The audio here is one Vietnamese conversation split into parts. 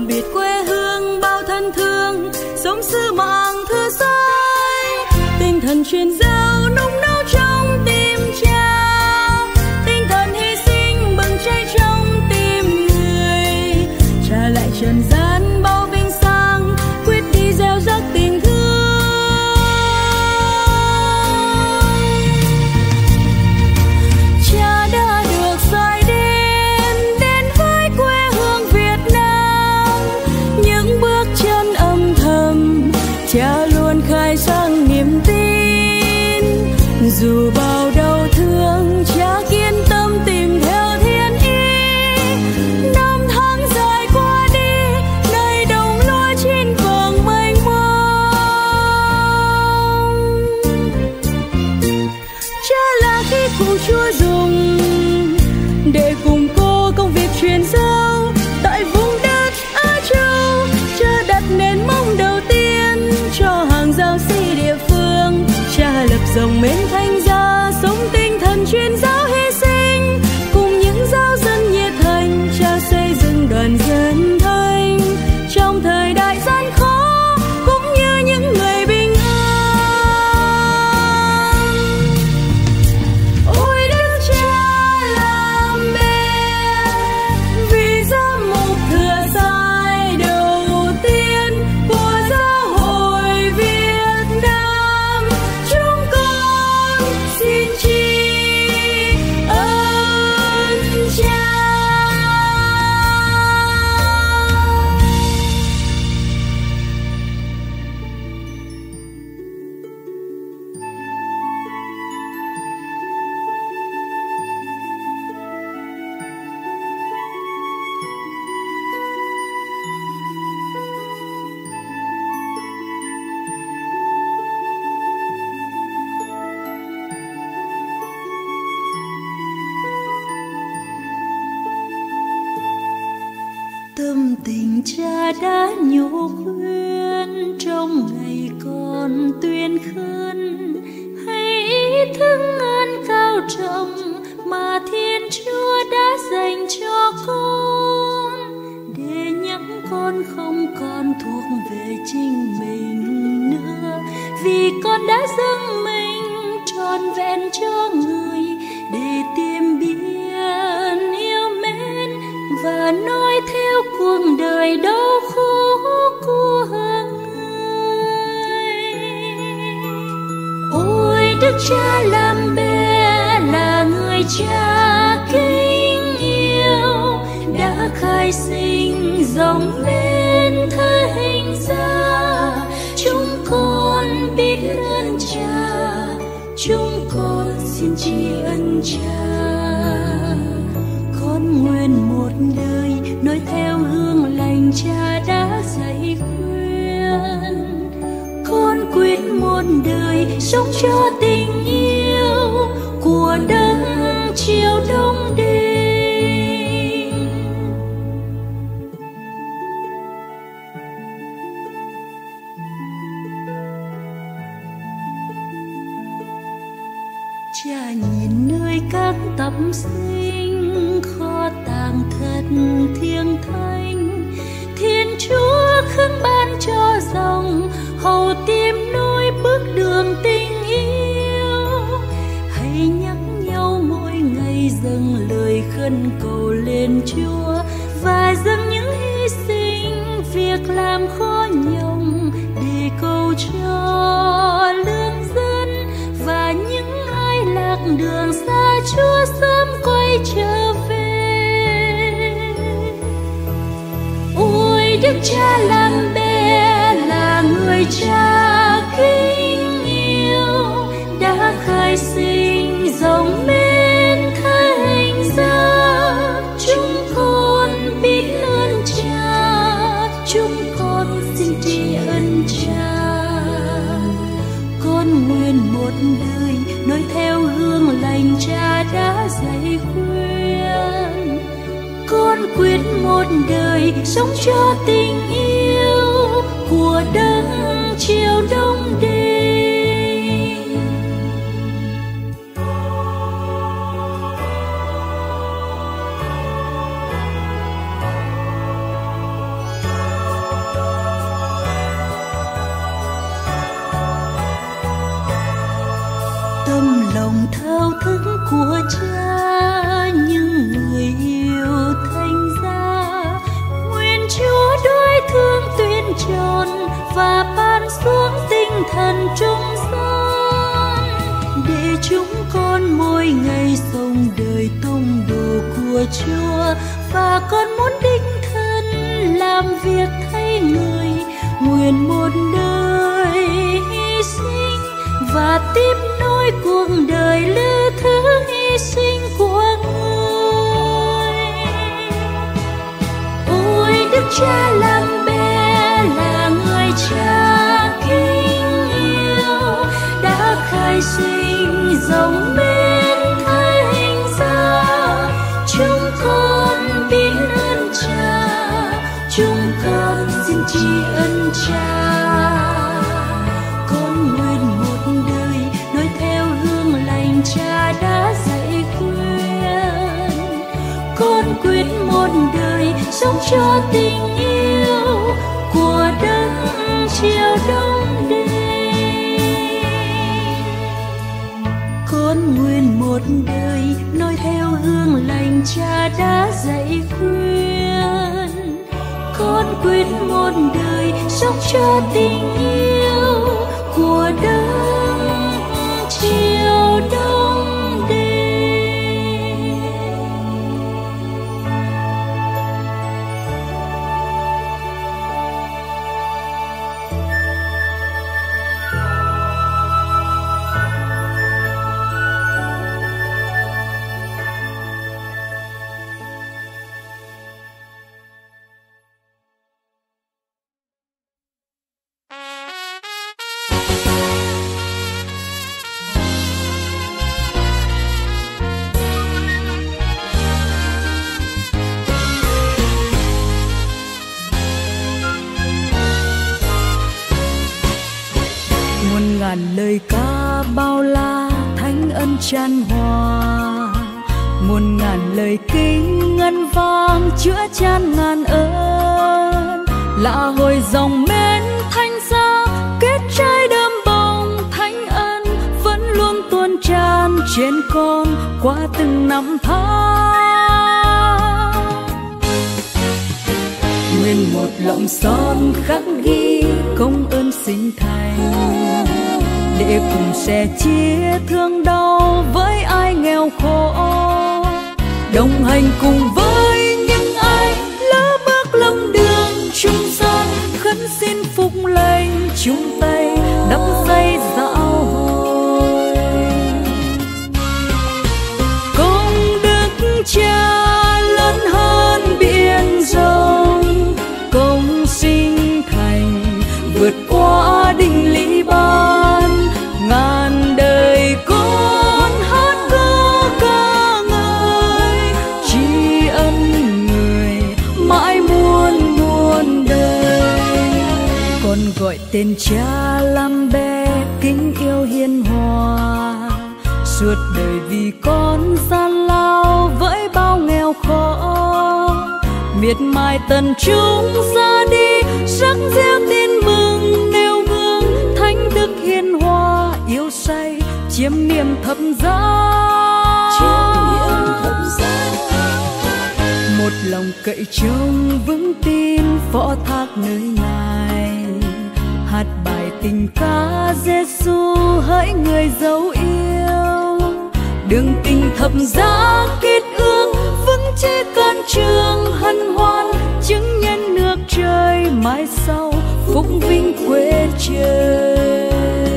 biệt quê hương bao thân thương, sống xứ mạng thơ say, tinh thần truyền giao nung nấu trong tim cha, tinh thần hy sinh bừng cháy trong tim người, trả lại trần gian bao vinh sang, quyết đi gieo rắc tình thương. Cha đã được soi đến với quê hương Việt Nam, những bước chân âm thầm cha luôn khai sáng niềm tin, dù bao đau thương cha kiên tâm tìm theo thiên ý. Năm tháng dài qua đi nơi đồng lúa chín vàng mênh mông, cha là khí cụ Chúa dùng để cùng cô công việc truyền giao tại vùng đất Á Châu. Cha đặt nền móng đầu tiên cho hàng giáo sĩ địa phương, cha lập dòng mến Thánh giá, sống tinh thần truyền giáo hy sinh, cùng những giáo dân nhiệt thành cha xây dựng đoàn dân thanh trong thời đại gian khó, cũng như những người bình an. Ôi đức cha làm mẹ vì giám mục thừa sai đầu tiên của giáo hội Việt Nam, chúng con xin tri ân cha. Tâm tình cha đã nhủ khuyên trong ngày còn tuyên khấn, hãy ý thức ơn cao trọng mà Thiên Chúa đã dành cho con, để nhắc con không còn thuộc về chính mình nữa, vì con đã dâng mình trọn vẹn cho người để tìm biết yêu mến và nói theo cuộc đời đau khổ của người. Ôi đức cha làm mẹ là người cha kính yêu, đã khai sinh dòng bên Thánh giá. Chúng con biết ơn cha, chúng con xin tri ân cha. Con nguyện một đời nói theo hướng lành cha đã dạy khuyên, con quyết một đời sống cho tình yêu của đấng chiều đông đêm. Cha nhìn nơi các tập sinh kho tàng thật thiêng thanh, Thiên Chúa khấn ban cho dòng hầu tìm nối bước đường tình yêu. Hãy nhắc nhau mỗi ngày dâng lời khấn cầu lên Chúa, và dâng những hy sinh việc làm khó nhọc để cầu cho lương dân và những ai lạc đường xa Chúa sớm quay trở về. Ôi đức cha làm mẹ là người cha kính yêu, đã khai sinh dòng mến Thánh giá. Chúng con biết ơn cha, chúng con xin tri ân cha. Con nguyện một đời nói theo hướng lành cha đã dạy khuyên, con quyết một đời sống cho tình yêu của đấng chiều đông đêm. tròn và ban xuống tinh thần trong gian, để chúng con mỗi ngày sống đời tông đồ của Chúa. Và con muốn đích thân làm việc thay người, nguyện một đời hy sinh và tiếp nối cuộc đời lữ thứ hy sinh của người. Ôi Đức Cha làm bé là người cha kính yêu, đã khai sinh dòng bên thánh giá. Chúng con biết ơn Cha, chúng con xin tri ân Cha. Con nguyện một đời noi theo hương lành Cha đã dạy khuyên. Con quyết một đời sống cho tình yêu của Đấng chiều đông đêm. Con nguyện một đời noi theo hương lành Cha đã dạy khuyên. Con quyết một đời sống cho tình yêu của Đấng chiều đông đêm. Ngàn lời ca bao la thánh ân chan hòa, muôn ngàn lời kính ngân vang chữa chan ngàn ơn. Lạ hồi dòng mến thánh giá kết trái đơm bông thánh ân, vẫn luôn tuôn tràn trên con qua từng năm tháng. Nguyên một lòng son khắc ghi công ơn sinh thành, để cùng sẻ chia thương đau với ai nghèo khổ, đồng hành cùng với những ai lỡ bước lâm đường chung gian, khấn xin phúc lành chung tay đắp xây dạo hồi. Công đức Cha lớn hơn biển rộng, công sinh thành vượt qua định lý ban. Ngàn đời con hát歌ca ngợi, tri ân người mãi muôn muôn đời. Con gọi tên Cha làm bé kính yêu hiền hòa, suốt đời vì con gian lao với bao nghèo khó. Miệt mài tận chúng ra đi rắc reo tin mừng, nêu gương thánh đức hiền hòa yêu say chiêm niệm thập giá. Một lòng cậy trông vững tin phó thác nơi Ngài, hát bài tình ca Giêsu hỡi người dấu yêu. Đường tình thập giá kết ước vững chế can trường hân hoan, chứng nhân nước trời mãi sau phúc vinh quê trời.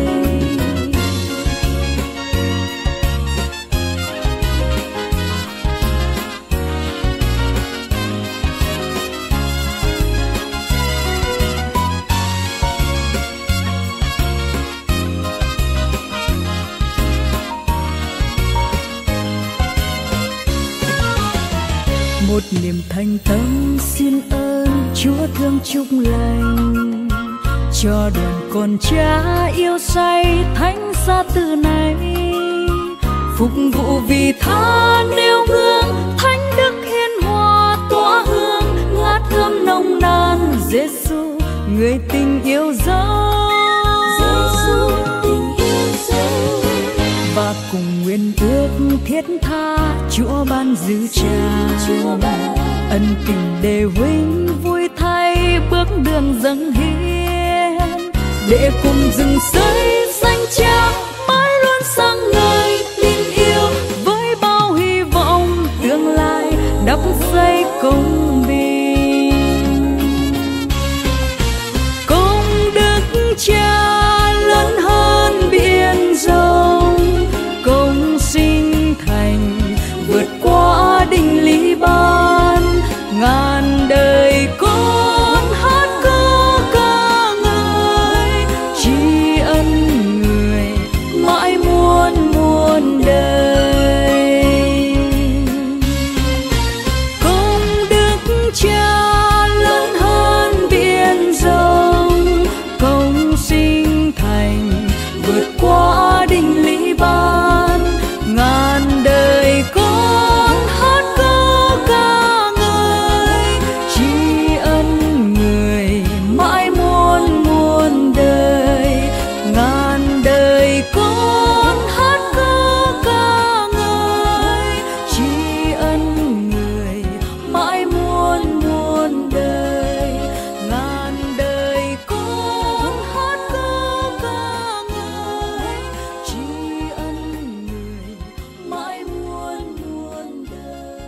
Một niềm thành tâm xin ơn Chúa thương chúc lành, cho đoàn con Cha yêu say thánh giá từ này. Phục vụ vì tha nêu gương thánh đức hiền hòa tỏa hương, ngát thơm nồng nàn Giêsu người tình yêu dấu. Và cùng nguyện ước thiết tha Chúa ban giữ tràn ân tình để huynh vui thay bước đường dâng hiến, để cùng rừng rơi xanh cha mãi luôn sáng ngời tin yêu, với bao hy vọng tương lai đắp xây công bình. Công đức cha lớn hơn biển rộng, công sinh thành vượt qua định lý ban, ngàn đời con hát câu ca ngợi tri ân người mãi muôn muôn đời. Công đức cha lớn hơn biển rộng, công sinh thành vượt qua định lý ban, ngàn đời con hát câu ca ngợi tri ân người mãi muôn muôn đời, ngàn đời con hát câu ca ngợi tri ân người mãi muôn muôn đời, ngàn đời con hát câu ca ngợi tri ân người mãi muôn muôn đời.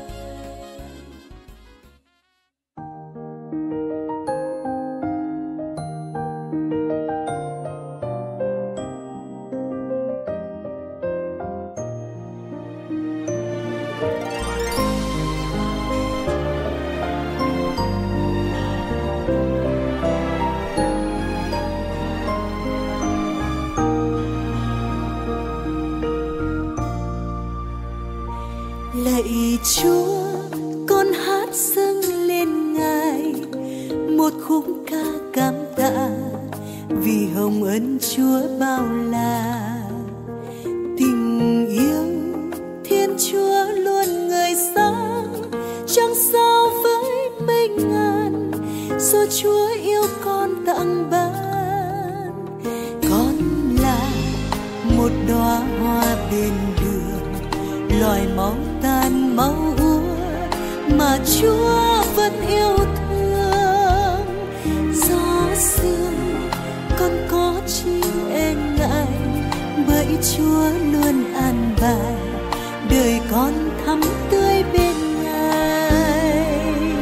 Lạy Chúa, con hát dâng lên Ngài một khúc ca cảm tạ, vì hồng ân Chúa bao la. Tình yêu Thiên Chúa luôn ngời sáng, chẳng sao với mây ngàn, do Chúa yêu con tặng ban. Con là một đóa hoa bên đường, loài máu tan máu úa mà Chúa vẫn yêu thương. Gió sương con có chi e ngại, bởi Chúa luôn an bài đời con thắm tươi bên Ngài.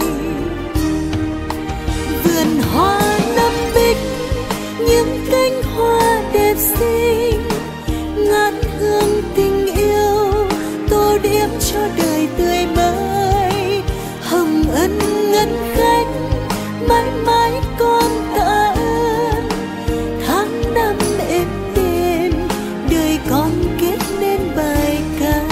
Vườn hoa năm bích những cánh hoa đẹp xinh, ngát hương tình yêu tô điểm cho đời tươi mới. Hồng ân ngân khách mãi mãi con tạ ơn, tháng năm êm đềm đời con kết nên bài ca.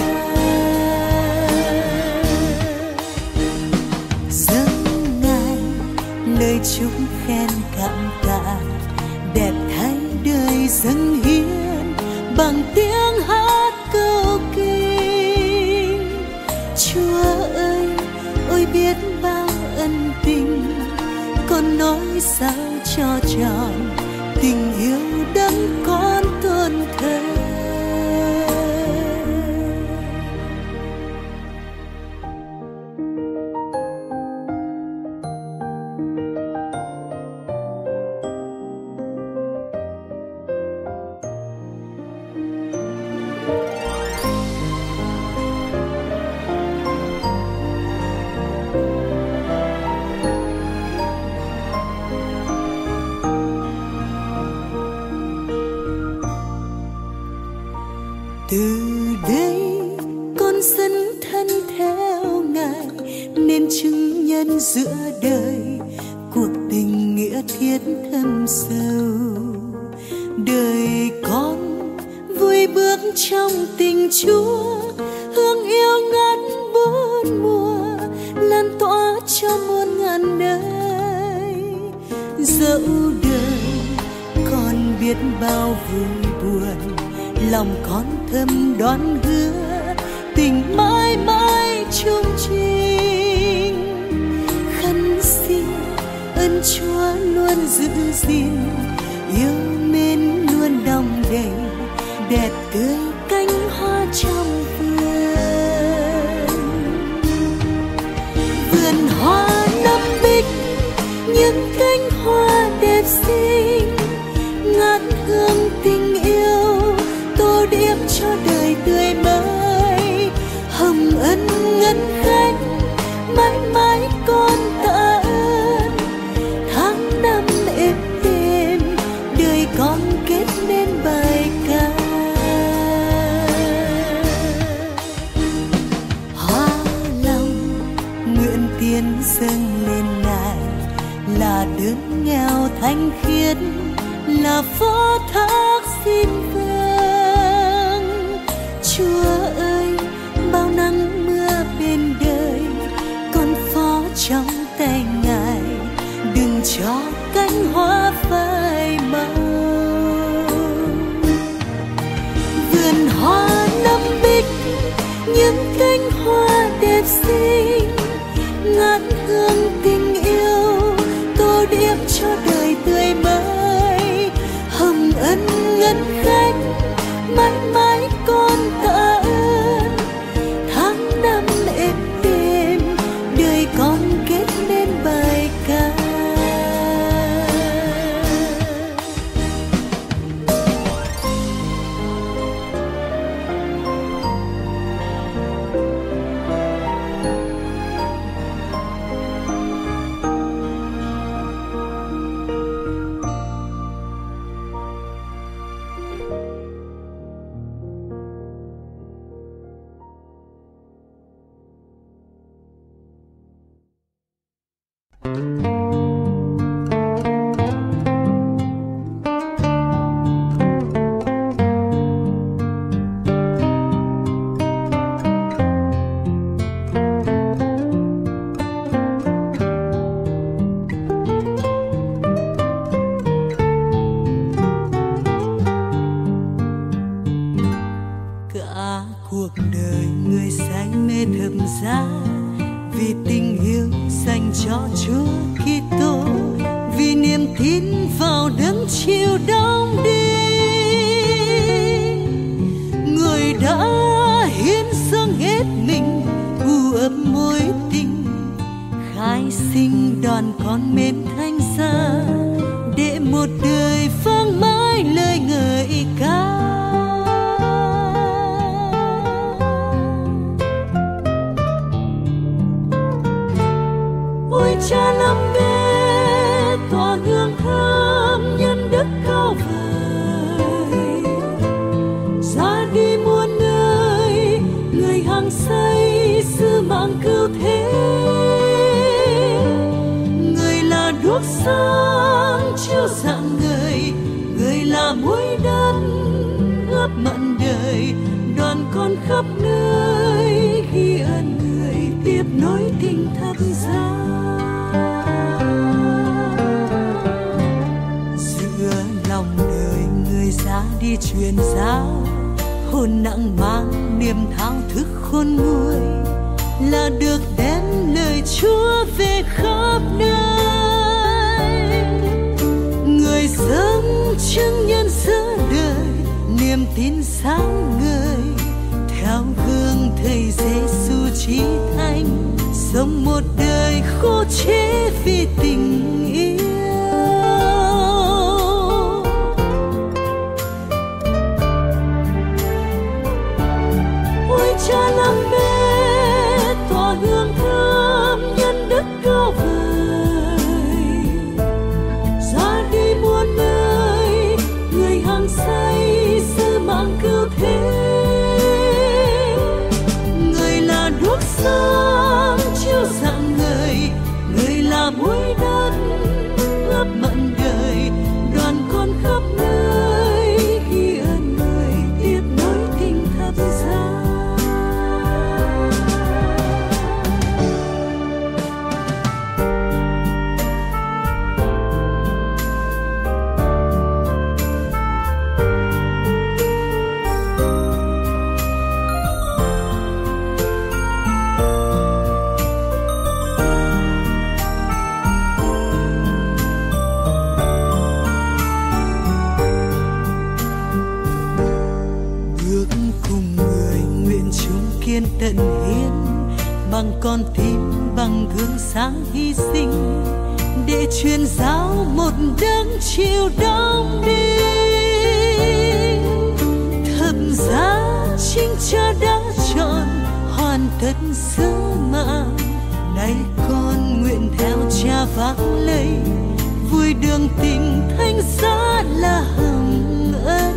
Dâng Ngài lời chúc khen cảm tạ, đẹp thay đời dâng hiến bằng tiếng hát câu kinh. Chúa ơi, ôi biết bao ân tình, con nói sao cho tròn tình yêu đấng con tôn thờ. Từ đây con dấn thân theo Ngài, nên chứng nhân giữa đời cuộc tình nghĩa thiết thâm sâu. Đời con vui bước trong tình Chúa, hương yêu ngát bốn mùa lan tỏa cho muôn ngàn nơi. Dẫu đời con biết bao vui buồn, lòng con thầm đoán hứa tình mãi mãi chung trình. Khấn xin ơn Chúa luôn giữ gìn, yêu mến luôn đong đầy, đẹp tươi cánh hoa trong vườn. Vườn hoa năm bích những hiến dâng lên Ngài, là đấng nghèo thanh khiết, là phó thác xin vâng. Chúa ơi, bao nắng mưa bên đời con phó trong tay Ngài, đừng cho cánh hoa phai màu. Vườn hoa năm bích những cánh hoa đẹp xinh, ngát hương tình yêu tô điểm cho đời tươi mới. Hồng ân ngân khách mãi mãi con tạ ơn, tháng năm êm đềm đời con kết nên bài ca. Cả cuộc đời người say mê thập giá, vì tình yêu dành cho Chúa Kitô, vì niềm tin vào đấng chịu đóng đinh. Người đã hiến dâng hết mình, u ấp mối tình, khai sinh đón con mến thánh giá, để một đời vang mãi lời ngợi ca. Ôi Cha lắm bé tỏa hương thơm nhân đức cao vời, ra đi muôn nơi người hăng say sứ mạng cứu thế. Người là đuốc sáng chiếu rạng người, người là muối đất ướp mặn đời. Đoàn con khắp nơi ghi ơn người, tiếp nối tình thập giá. Giữa lòng đời người ra đi truyền giáo, hồn nặng mang niềm thao thức khôn nguôi, là được đem lời Chúa về khắp nơi. Người dâng chứng nhân giữa đời, niềm tin sáng ngời, theo gương thầy Giêsu chí thánh, sống một đời khô chế vì tình yêu. Ôi Cha lắm bé tỏa hương thơm nhân đức cao vời, ra đi muôn nơi người hăng say sứ mạng cứu thế. Người là đuốc sáng chiếu rạng người, người là muối đất ướp mặn đời. Đoàn con khắp nơi ghi ơn người, tiếp nối tình thập giá. Tận hiến bằng con tim, bằng gương sáng hy sinh, để truyền giáo một đấng chịu đóng đinh. Thập giá chính Cha đã chọn, hoàn tất sứ mạng. Nay con nguyện theo Cha vác lấy, vui đường tình thánh giá là hồng ân.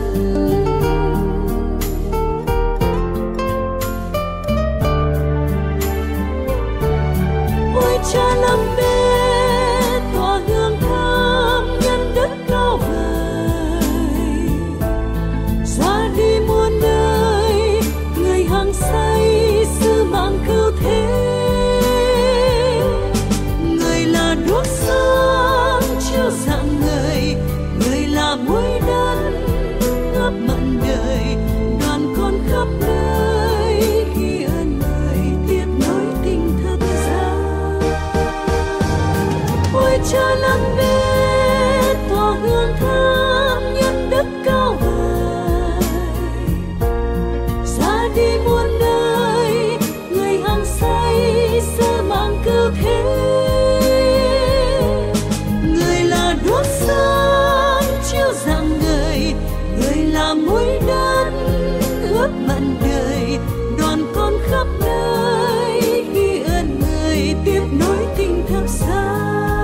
cha lắm bê tỏa hương thơm nhân đất cao vời, ra đi muôn nơi người hăng say sứ mạng cứu thế. Người là đuốc sáng chiếu rạng người, người là muối đan ướp mặn đời, đoàn con khắp nơi ghi ơn người tiếp nối tình thật giá. Ôi cha lắng bê tỏa hương thơm nhân đất cao vời, ra đi muôn nơi người hăng say sứ mạng cứu thế. Người là đuốc sáng chiếu rạng người, người là muối đan ướp mặn đời, đoàn con khắp nơi ghi ơn người tiếp nối tình thật xa.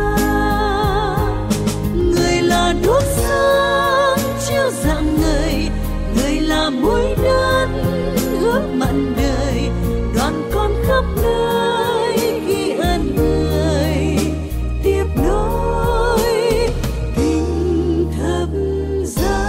Người là đuốc sáng chiếu rạng người, người là muối đan ướp mặn đời, đoàn con khắp nơi ghi ơn người tiếp nối tình thập giá.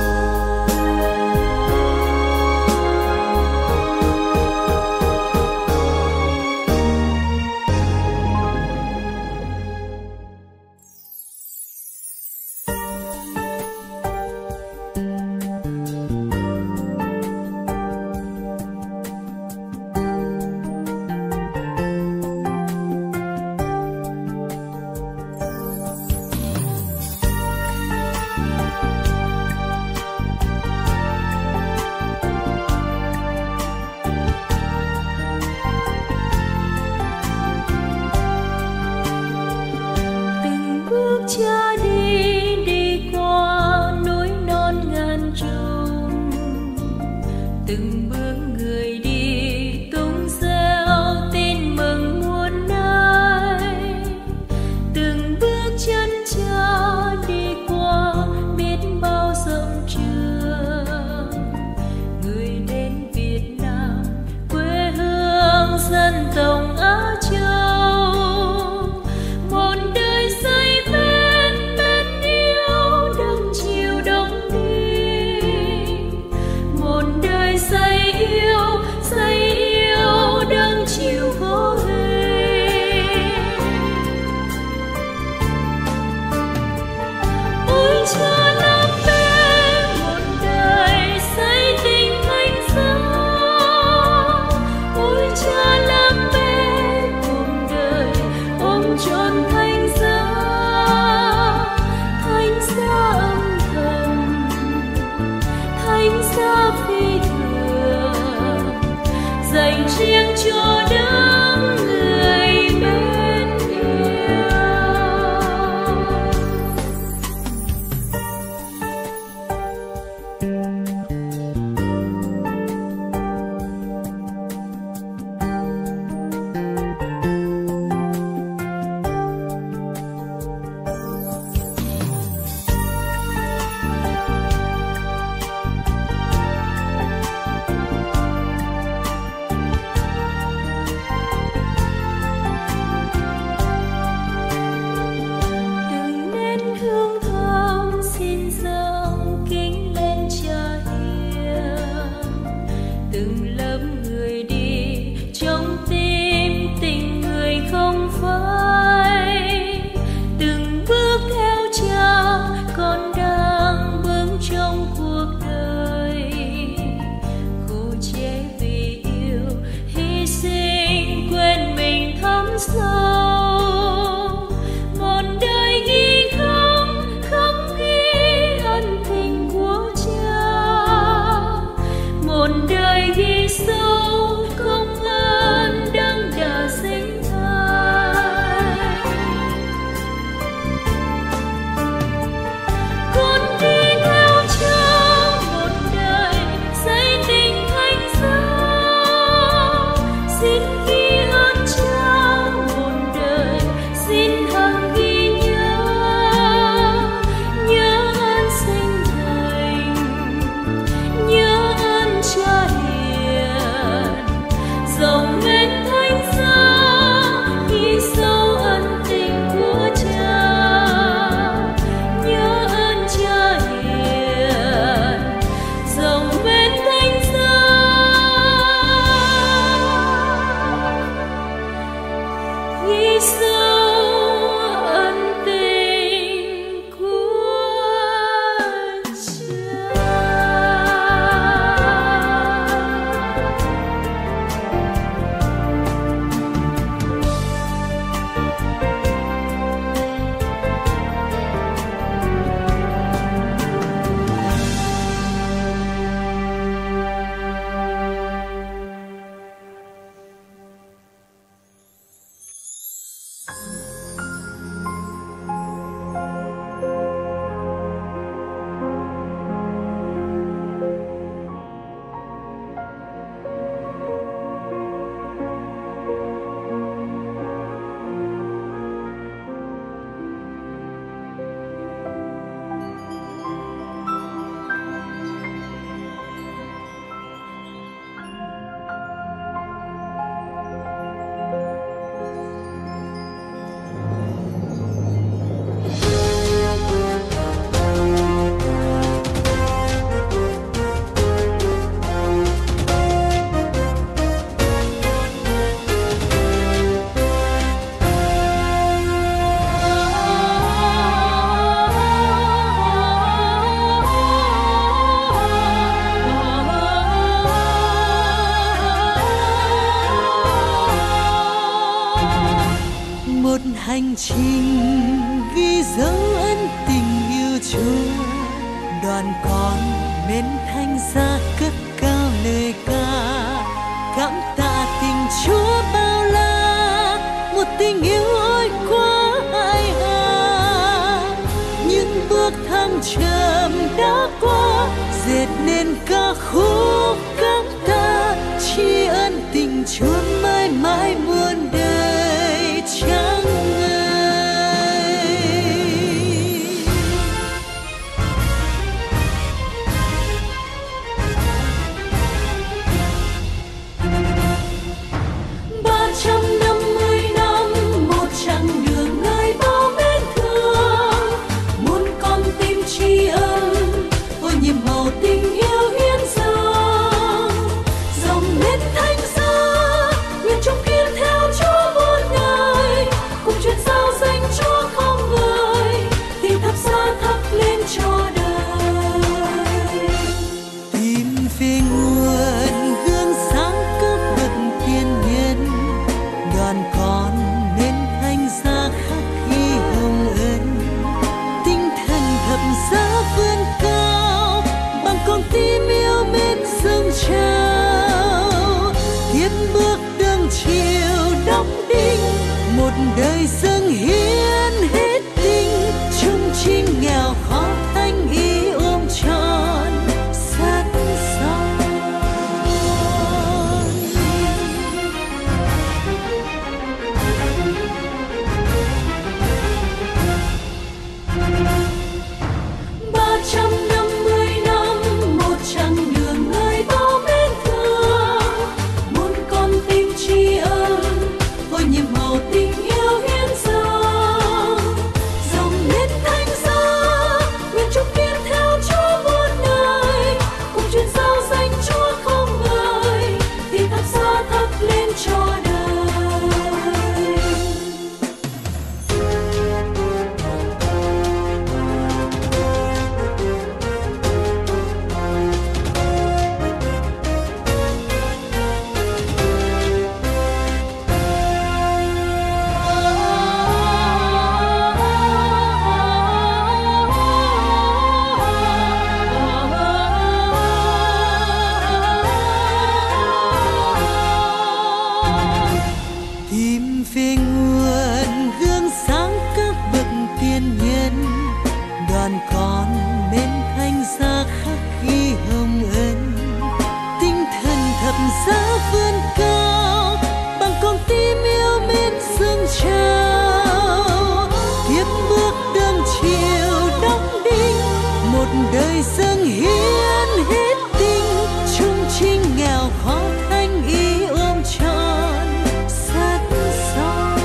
Từng bước cha đi đi qua núi non ngàn trùng, từng bước người đi tung reo tin mừng muôn nơi, từng bước chân cha đi qua biết bao rộng trường. Người đến Việt Nam quê hương dân tộc Á Châu, một đời say mến mến yêu đấng chiều đông đi, một đời say yêu đấng chiều vô hình. Ôi cha lắm bê một đời say tình thánh giá, ôi cha lắm bê cùng đời ôm trọn thánh giá âm thầm, thánh giá phi thường, dành riêng cho đấng người mến yêu. ghi dấu ân tình yêu Chúa. Đoàn con mến thánh giá cất cao lời ca, cảm tạ tình Chúa bao la, một tình yêu ôi quá ai hà. Những bước thăng trầm đã qua, dệt nên ca khúc cảm tạ, tri ân tình Chúa mãi mãi muôn đời chẳng ngơi. Đời dâng hiến hết tình, chung chinh nghèo khó thanh ý ôm trọn sát son. Đời dâng hiến hết tình, chung chinh nghèo khó thanh ý ôm trọn sát son.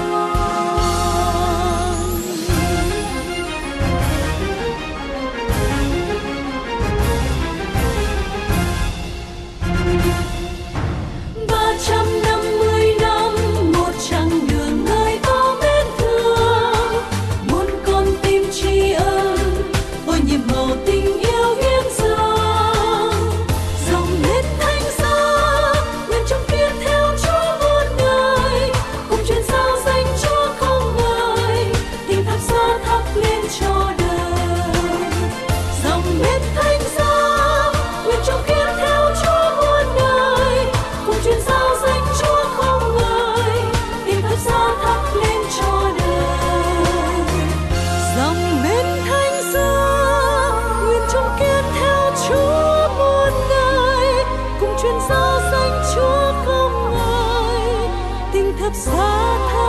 Thập giá